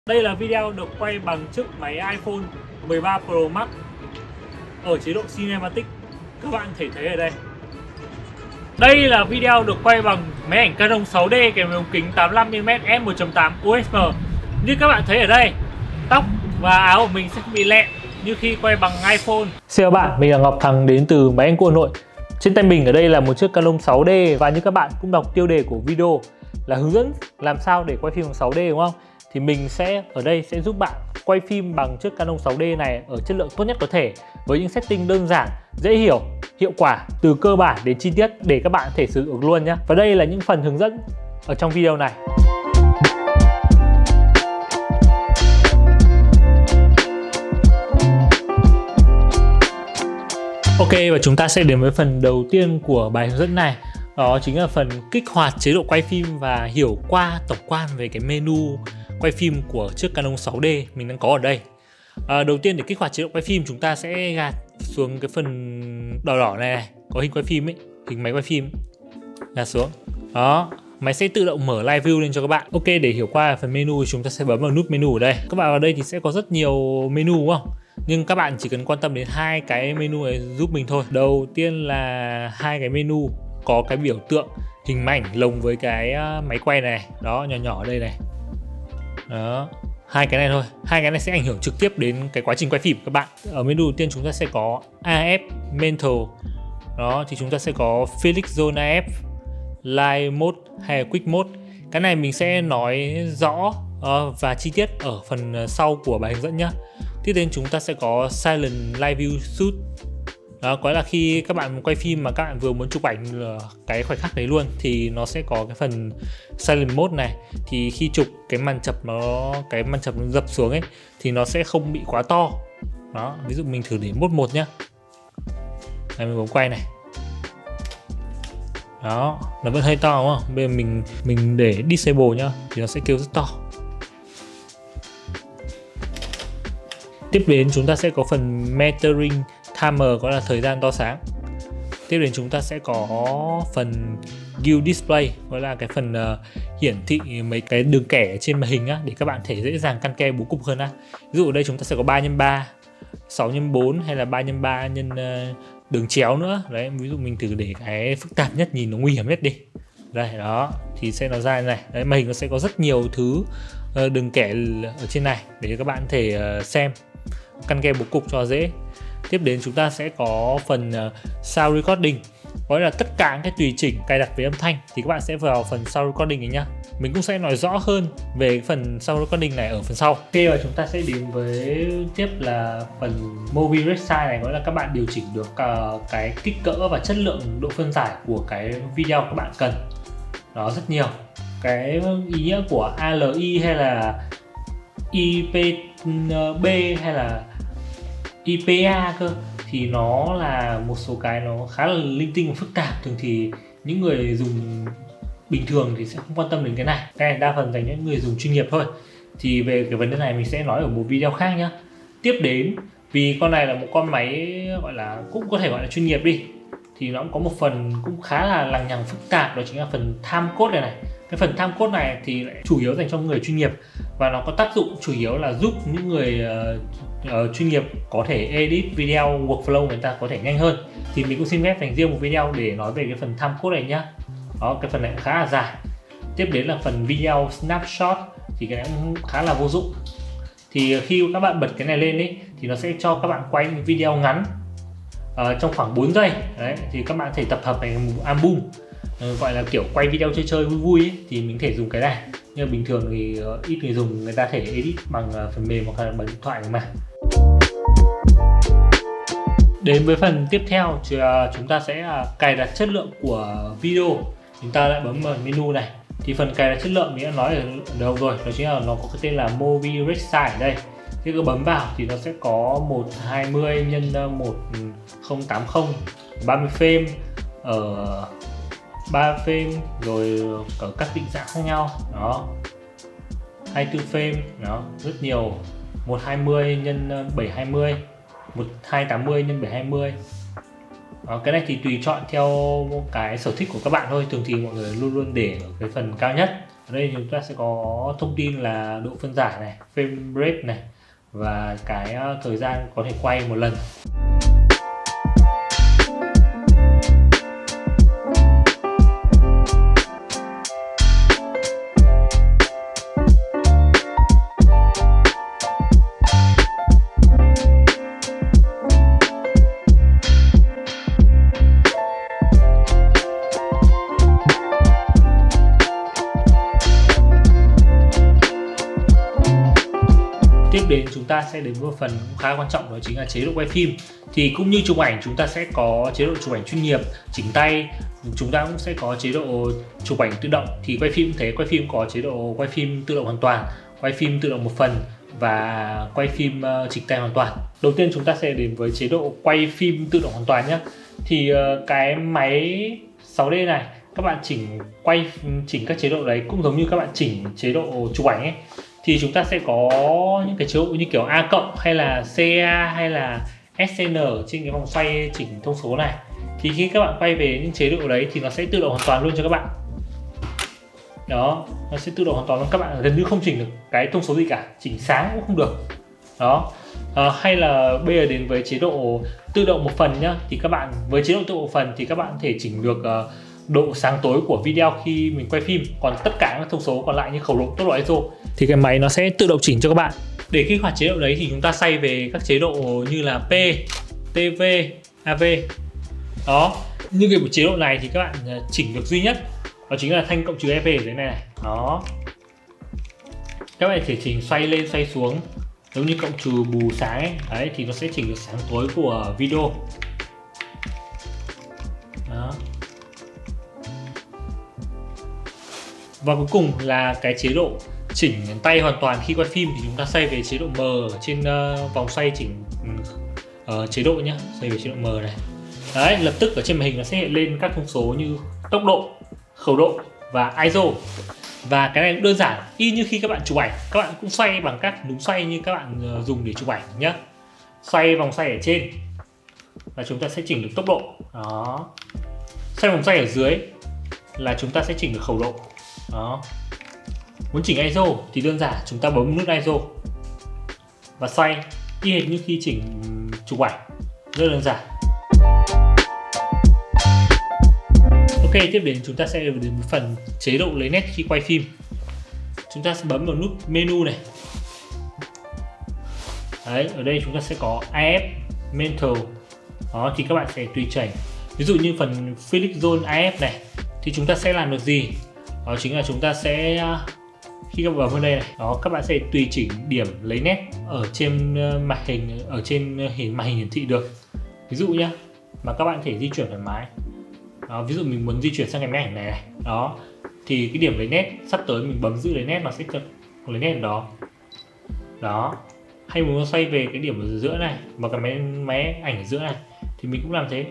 Đây là video được quay bằng chiếc máy iPhone 13 Pro Max ở chế độ Cinematic. Các bạn thể thấy ở đây. Đây là video được quay bằng máy ảnh Canon 6D kèm với ống kính 85mm f1.8 USM. Như các bạn thấy ở đây, tóc và áo của mình sẽ không bị lẹ như khi quay bằng iPhone. Xin chào bạn, mình là Ngọc Thắng đến từ Máy Ảnh Cũ Hà Nội. Trên tay mình ở đây là một chiếc Canon 6D và như các bạn cũng đọc tiêu đề của video là hướng dẫn làm sao để quay phim bằng 6D, đúng không? Thì mình sẽ ở đây sẽ giúp bạn quay phim bằng chiếc Canon 6D này ở chất lượng tốt nhất có thể với những setting đơn giản, dễ hiểu, hiệu quả từ cơ bản đến chi tiết để các bạn có thể sử dụng luôn nhé. Và đây là những phần hướng dẫn ở trong video này. Ok, và chúng ta sẽ đến với phần đầu tiên của bài hướng dẫn này. Đó chính là phần kích hoạt chế độ quay phim và hiểu qua tổng quan về cái menu quay phim của chiếc Canon 6D mình đang có ở đây. Đầu tiên để kích hoạt chế độ quay phim, chúng ta sẽ gạt xuống cái phần đỏ đỏ này, có hình quay phim ấy, hình máy quay phim, gạt xuống. Đó, máy sẽ tự động mở live view lên cho các bạn. Ok, để hiểu qua phần menu chúng ta sẽ bấm vào nút menu ở đây. Các bạn vào đây thì sẽ có rất nhiều menu, đúng không? Nhưng các bạn chỉ cần quan tâm đến hai cái menu này giúp mình thôi. Đầu tiên là hai cái menu có cái biểu tượng hình ảnh lồng với cái máy quay này, đó, nhỏ nhỏ ở đây này. Đó, hai cái này thôi. Hai cái này sẽ ảnh hưởng trực tiếp đến cái quá trình quay phim của các bạn. Ở menu đầu tiên chúng ta sẽ có AF Mental. Đó, thì chúng ta sẽ có Felix Zone AF, Live Mode hay là Quick Mode. Cái này mình sẽ nói rõ và chi tiết ở phần sau của bài hướng dẫn nhé. Tiếp đến chúng ta sẽ có Silent Live View Shoot. Đó, có là khi các bạn quay phim mà các bạn vừa muốn chụp ảnh cái khoảnh khắc đấy luôn thì nó sẽ có cái phần silent mode này. Thì khi chụp cái màn chập nó dập xuống ấy thì nó sẽ không bị quá to. Đó, ví dụ mình thử để mode 1 nhá. Đây, mình bấm quay này. Đó, nó vẫn hơi to, đúng không? Bây giờ mình để disable nhá thì nó sẽ kêu rất to. Tiếp đến chúng ta sẽ có phần metering timer, gọi là thời gian tỏa sáng. Tiếp đến chúng ta sẽ có phần Guide Display, gọi là cái phần hiển thị mấy cái đường kẻ trên màn hình á, để các bạn thể dễ dàng căn ke bố cục hơn á. Ví dụ ở đây chúng ta sẽ có 3x3, 6x4 hay là 3x3 nhân đường chéo nữa. Đấy, ví dụ mình thử để cái phức tạp nhất, nhìn nó nguy hiểm nhất đi. Đây, đó, thì sẽ nó ra như này. Đấy, màn hình nó sẽ có rất nhiều thứ đường kẻ ở trên này để các bạn thể xem, căn ke bố cục cho dễ. Tiếp đến chúng ta sẽ có phần Sound Recording, gọi là tất cả cái tùy chỉnh cài đặt về âm thanh thì các bạn sẽ vào phần Sound Recording này nhá. Mình cũng sẽ nói rõ hơn về cái phần Sound Recording này ở phần sau. Ok, và chúng ta sẽ đến với tiếp là phần Movie Red Size này, gọi là các bạn điều chỉnh được cái kích cỡ và chất lượng độ phân giải của cái video các bạn cần. Đó, rất nhiều. Cái ý nghĩa của ALI hay là IPB hay là IPA cơ thì nó là một số cái nó khá là linh tinh và phức tạp. Thường thì những người dùng bình thường thì sẽ không quan tâm đến cái này. Cái này đa phần dành những người dùng chuyên nghiệp thôi. Thì về cái vấn đề này mình sẽ nói ở một video khác nhé. Tiếp đến, vì con này là một con máy gọi là cũng có thể gọi là chuyên nghiệp đi, thì nó cũng có một phần cũng khá là lằng nhằng phức tạp, đó chính là phần timecode này. Cái phần timecode này thì lại chủ yếu dành cho người chuyên nghiệp và nó có tác dụng chủ yếu là giúp những người chuyên nghiệp có thể edit video workflow người ta có thể nhanh hơn. Thì mình cũng xin phép dành riêng một video để nói về cái phần timecode này nhá. Đó, cái phần này cũng khá là dài. Tiếp đến là phần video snapshot, thì cái này cũng khá là vô dụng. Thì khi các bạn bật cái này lên ấy thì nó sẽ cho các bạn quay những video ngắn trong khoảng 4 giây. Đấy, thì các bạn có thể tập hợp thành một album, gọi là kiểu quay video chơi chơi vui vui ấy, thì mình thể dùng cái này. Nhưng bình thường thì ít người dùng, người ta thể edit bằng phần mềm hoặc là bằng điện thoại mà. Đến với phần tiếp theo thì chúng ta sẽ cài đặt chất lượng của video. Chúng ta lại bấm vào menu này. Thì phần cài đặt chất lượng mình đã nói ở đầu rồi, đó chính là nó có cái tên là Movie Red Size ở đây. Khi cứ bấm vào thì nó sẽ có 120 x 1080 30 frame ở 3 frame, rồi ở các định dạng khác nhau. Đó, 24 frame, đó, rất nhiều. 120 x 720, 1280 x 720. Đó, cái này thì tùy chọn theo cái sở thích của các bạn thôi. Thường thì mọi người luôn luôn để ở cái phần cao nhất Ở đây chúng ta sẽ có thông tin là độ phân giải này, frame rate này, và cái thời gian có thể quay một lần. Tiếp đến chúng ta sẽ đến một phần khá quan trọng, đó chính là chế độ quay phim. Thì cũng như chụp ảnh, chúng ta sẽ có chế độ chụp ảnh chuyên nghiệp, chỉnh tay. Chúng ta cũng sẽ có chế độ chụp ảnh tự động. Thì quay phim thế, quay phim có chế độ quay phim tự động hoàn toàn, quay phim tự động một phần và quay phim chỉnh tay hoàn toàn. Đầu tiên chúng ta sẽ đến với chế độ quay phim tự động hoàn toàn nhé. Thì cái máy 6D này, các bạn chỉnh các chế độ đấy cũng giống như các bạn chỉnh chế độ chụp ảnh ấy. Thì chúng ta sẽ có những cái chế độ như kiểu A cộng hay là CA hay là SN trên cái vòng xoay chỉnh thông số này. Thì khi các bạn quay về những chế độ đấy thì nó sẽ tự động hoàn toàn luôn cho các bạn. Đó, nó sẽ tự động hoàn toàn luôn, các bạn gần như không chỉnh được cái thông số gì cả, chỉnh sáng cũng không được. Đó. Hay là bây giờ đến với chế độ tự động một phần nhá. Thì các bạn với chế độ tự động một phần thì các bạn có thể chỉnh được độ sáng tối của video khi mình quay phim. Còn tất cả các thông số còn lại như khẩu độ, tốc độ ISO thì cái máy nó sẽ tự động chỉnh cho các bạn. Để kích hoạt chế độ đấy thì chúng ta xoay về các chế độ như là P, TV, AV. Đó, như cái chế độ này thì các bạn chỉnh được duy nhất đó chính là thanh cộng trừ FV ở dưới này. Đó, các bạn thể chỉnh xoay lên xoay xuống giống như cộng trừ bù sáng ấy. Đấy, thì nó sẽ chỉnh được sáng tối của video. Đó. Và cuối cùng là cái chế độ chỉnh tay hoàn toàn khi quay phim, thì chúng ta xoay về chế độ M ở trên vòng xoay chỉnh chế độ nhé, xoay về chế độ M này. Đấy, lập tức ở trên màn hình nó sẽ hiện lên các thông số như tốc độ, khẩu độ và ISO. Và cái này cũng đơn giản, y như khi các bạn chụp ảnh, các bạn cũng xoay bằng các núm xoay như các bạn dùng để chụp ảnh nhé. Xoay vòng xoay ở trên là chúng ta sẽ chỉnh được tốc độ. Đó. Xoay vòng xoay ở dưới là chúng ta sẽ chỉnh được khẩu độ. Đó. Muốn chỉnh ISO thì đơn giản, chúng ta bấm nút ISO và xoay y hệt như khi chỉnh chụp ảnh, rất đơn giản. Ok, tiếp đến chúng ta sẽ đến phần chế độ lấy nét khi quay phim. Chúng ta sẽ bấm vào nút menu này. Đấy, ở đây chúng ta sẽ có AF, Mental. Đó, thì các bạn sẽ tùy chỉnh. Ví dụ như phần Felix Zone AF này thì chúng ta sẽ làm được gì? Đó chính là chúng ta sẽ khi các bạn vào đây này, đó, các bạn sẽ tùy chỉnh điểm lấy nét ở trên màn hình, ở trên màn hình hiển thị được. Ví dụ nhá, mà các bạn có thể di chuyển thoải mái. Đó, ví dụ mình muốn di chuyển sang cái máy ảnh này, đó, thì cái điểm lấy nét sắp tới mình bấm giữ lấy nét nó sẽ lấy nét ở đó. Đó, hay muốn xoay về cái điểm ở giữa này, vào cái máy ảnh ở giữa này thì mình cũng làm thế.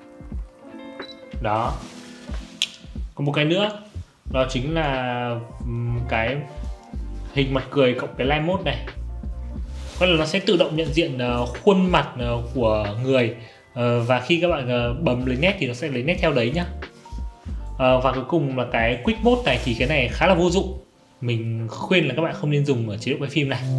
Đó. Còn một cái nữa, đó chính là cái hình mặt cười cộng cái line mode này. Có là nó sẽ tự động nhận diện khuôn mặt của người, và khi các bạn bấm lấy nét thì nó sẽ lấy nét theo đấy nhá. Và cuối cùng là cái quick mode này thì cái này khá là vô dụng, mình khuyên là các bạn không nên dùng ở chế độ quay phim này.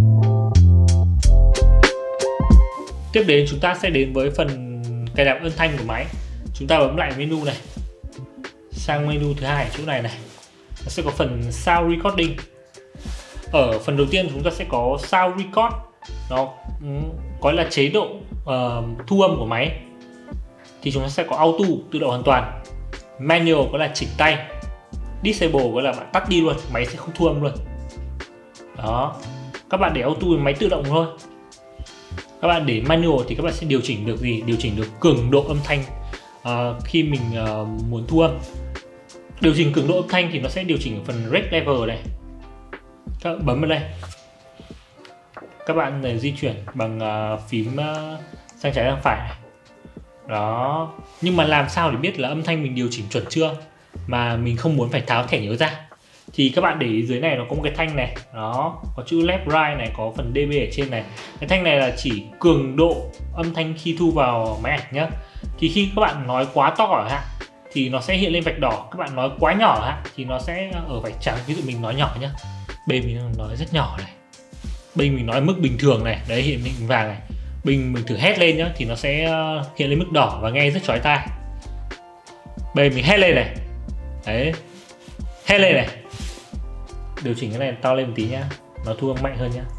Tiếp đến chúng ta sẽ đến với phần cài đặt âm thanh của máy. Chúng ta bấm lại menu này, sang menu thứ hai chỗ này này, nó sẽ có phần Sound Recording. Ở phần đầu tiên chúng ta sẽ có Sound Record, nó có là chế độ thu âm của máy. Thì chúng ta sẽ có Auto tự động hoàn toàn, Manual có là chỉnh tay, Disable có là bạn tắt đi luôn, máy sẽ không thu âm luôn. Đó, các bạn để Auto máy tự động thôi. Các bạn để Manual thì các bạn sẽ điều chỉnh được gì? Điều chỉnh được cường độ âm thanh khi mình muốn thu âm. Điều chỉnh cường độ âm thanh thì nó sẽ điều chỉnh ở phần Rec Level này. Các bạn bấm vào đây, các bạn di chuyển bằng phím sang trái sang phải này. Đó, nhưng mà làm sao để biết là âm thanh mình điều chỉnh chuẩn chưa mà mình không muốn phải tháo thẻ nhớ ra, thì các bạn để ý dưới này nó có một cái thanh này, đó, có chữ left right này, có phần dB ở trên này. Cái thanh này là chỉ cường độ âm thanh khi thu vào máy ảnh nhá. Thì khi các bạn nói quá to chẳng hạn thì nó sẽ hiện lên vạch đỏ. Các bạn nói quá nhỏ ha, thì nó sẽ ở vạch trắng. Ví dụ mình nói nhỏ nhá, bên mình nói rất nhỏ này, bên mình nói mức bình thường này, đấy hiện hình vàng này. Mình thử hét lên nhá thì nó sẽ hiện lên mức đỏ và nghe rất chói tai. Bên mình hét lên này, đấy, hét lên này. Điều chỉnh cái này to lên một tí nhá, nó thu âm mạnh hơn nhá.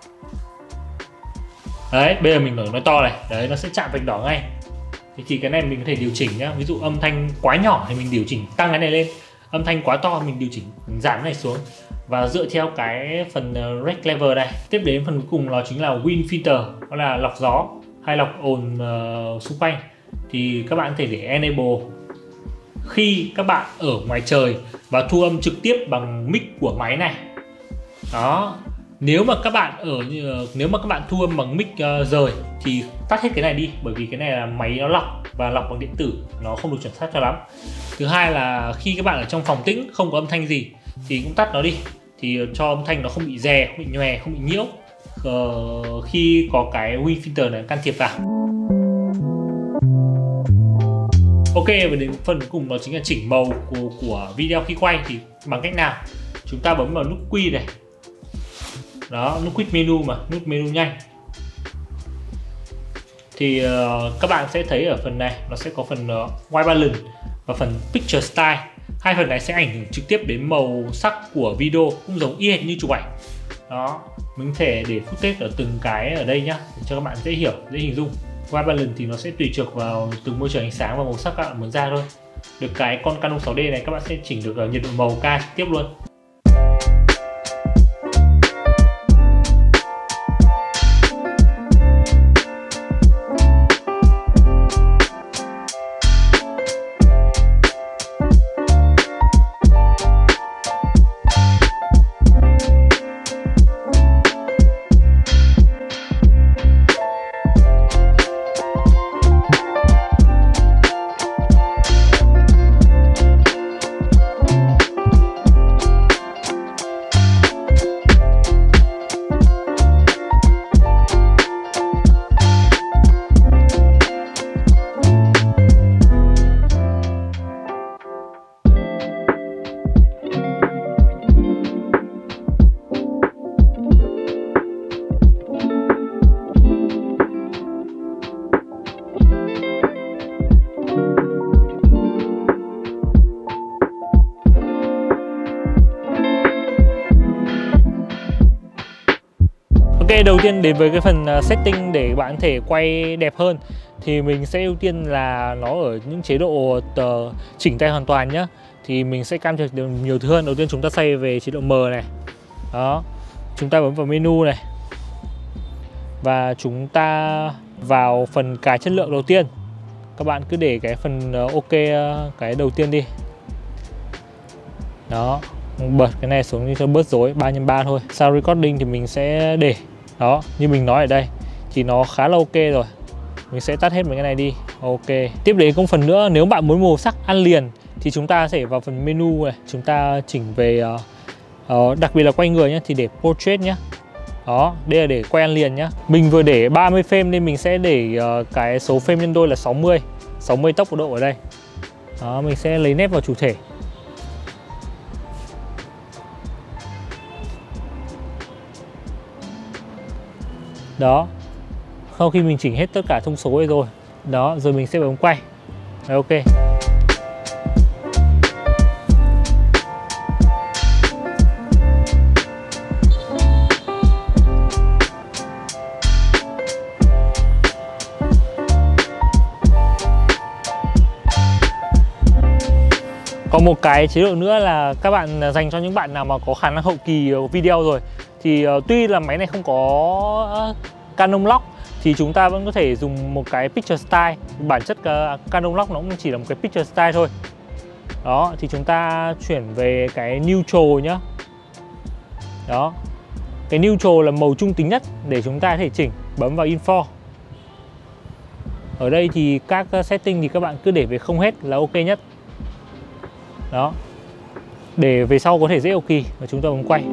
Đấy, bây giờ mình nói to này, đấy nó sẽ chạm vạch đỏ ngay. Thì cái này mình có thể điều chỉnh nhá. Ví dụ âm thanh quá nhỏ thì mình điều chỉnh tăng cái này lên, âm thanh quá to mình điều chỉnh mình giảm cái này xuống. Và dựa theo cái phần rec level này. Tiếp đến phần cuối cùng đó chính là wind filter, đó là lọc gió hay lọc ồn xung quanh. Thì các bạn có thể để enable khi các bạn ở ngoài trời và thu âm trực tiếp bằng mic của máy này. Đó. Nếu mà các bạn thu âm bằng mic rời thì tắt hết cái này đi, bởi vì cái này là máy nó lọc và lọc bằng điện tử, nó không được chuẩn xác cho lắm. Thứ hai là khi các bạn ở trong phòng tĩnh không có âm thanh gì thì cũng tắt nó đi, thì cho âm thanh nó không bị rè, không bị nhòe, không bị nhiễu khi có cái wind filter này can thiệp vào. Ok, và đến phần cuối cùng đó chính là chỉnh màu của video khi quay. Thì bằng cách nào? Chúng ta bấm vào nút Q này. Đó, nút Quick Menu mà, nút menu nhanh. Thì các bạn sẽ thấy ở phần này nó sẽ có phần White Balance và phần Picture Style. Hai phần này sẽ ảnh hưởng trực tiếp đến màu sắc của video, cũng giống y hệt như chụp ảnh. Đó, mình có thể để footage ở từng cái ở đây nhá, để cho các bạn dễ hiểu, dễ hình dung. White Balance thì nó sẽ tùy thuộc vào từng môi trường ánh sáng và màu sắc các bạn muốn ra thôi. Được cái con Canon 6D này các bạn sẽ chỉnh được nhiệt độ màu ca trực tiếp luôn. Ok, đầu tiên đến với cái phần setting để bạn có thể quay đẹp hơn thì mình sẽ ưu tiên là nó ở những chế độ chỉnh tay hoàn toàn nhé. Thì mình sẽ can thiệp được nhiều thứ hơn. Đầu tiên chúng ta xoay về chế độ M này. Đó, chúng ta bấm vào menu này và chúng ta vào phần cài chất lượng đầu tiên. Các bạn cứ để cái phần ok cái đầu tiên đi. Đó, bật cái này xuống cho bớt rối, 3x3 thôi. Sound recording thì mình sẽ để đó, như mình nói ở đây thì nó khá là ok rồi. Mình sẽ tắt hết mấy cái này đi. Ok. Tiếp đến công phần nữa, nếu bạn muốn màu sắc ăn liền thì chúng ta sẽ vào phần menu này, chúng ta chỉnh về đặc biệt là quay người nhé, thì để portrait nhé. Đó, đây là để quay ăn liền nhá. Mình vừa để 30 frame nên mình sẽ để cái số frame nhân đôi là 60 tốc độ ở đây. Đó, mình sẽ lấy nét vào chủ thể. Đó, sau khi mình chỉnh hết tất cả thông số rồi, đó, rồi mình sẽ bấm quay. Đấy, ok. Còn một cái chế độ nữa là các bạn dành cho những bạn nào mà có khả năng hậu kỳ video rồi. Thì tuy là máy này không có Canon Lock thì chúng ta vẫn có thể dùng một cái Picture Style. Bản chất Canon Lock nó cũng chỉ là một cái Picture Style thôi. Đó, thì chúng ta chuyển về cái Neutral nhá. Đó, cái Neutral là màu trung tính nhất để chúng ta có thể chỉnh. Bấm vào Info. Ở đây thì các setting thì các bạn cứ để về không hết là ok nhất. Đó, để về sau có thể dễ hậu kỳ. Và chúng ta bấm quay.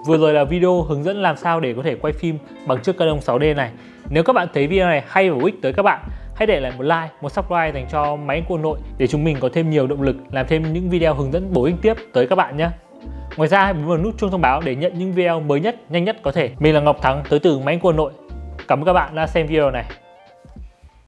Vừa rồi là video hướng dẫn làm sao để có thể quay phim bằng chiếc Canon 6D này. Nếu các bạn thấy video này hay và hữu ích tới các bạn, hãy để lại một like, một subscribe dành cho Máy Ảnh Quân Đội để chúng mình có thêm nhiều động lực làm thêm những video hướng dẫn bổ ích tiếp tới các bạn nhé. Ngoài ra hãy bấm vào nút chuông thông báo để nhận những video mới nhất, nhanh nhất có thể. Mình là Ngọc Thắng tới từ Máy Ảnh Quân Đội. Cảm ơn các bạn đã xem video này.